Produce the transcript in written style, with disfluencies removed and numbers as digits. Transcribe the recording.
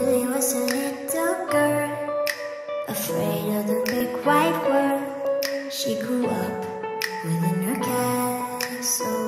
Julie was a little girl, afraid of the big white world. She grew up within her castle.